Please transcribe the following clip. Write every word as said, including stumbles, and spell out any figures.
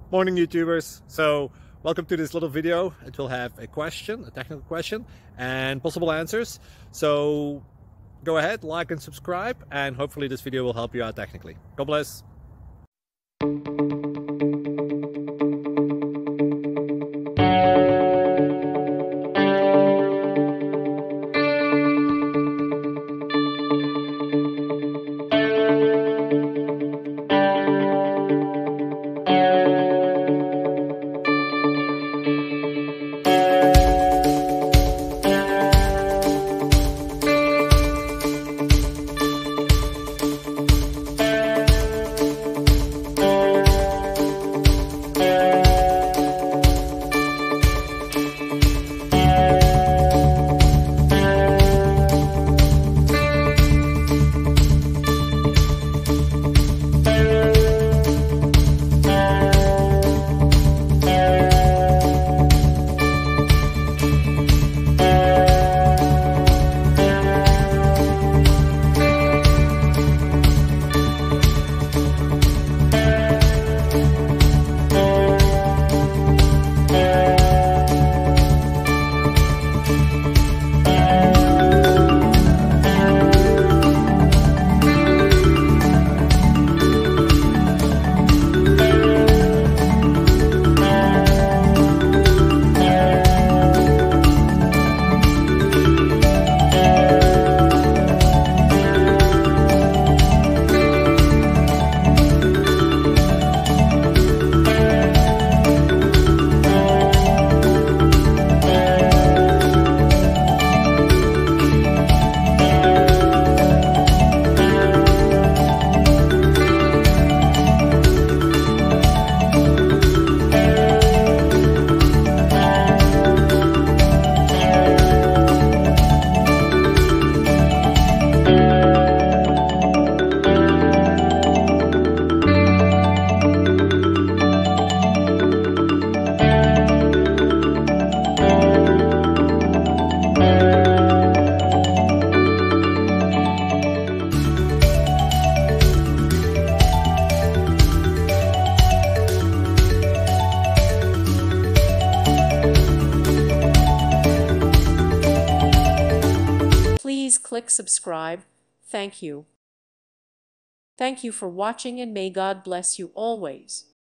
Morning YouTubers. So welcome to this little video. It will have a question, a technical question, and possible answers. So go ahead, like and subscribe, and hopefully this video will help you out technically. God bless. Please click subscribe. Thank you. Thank you for watching, and may God bless you always.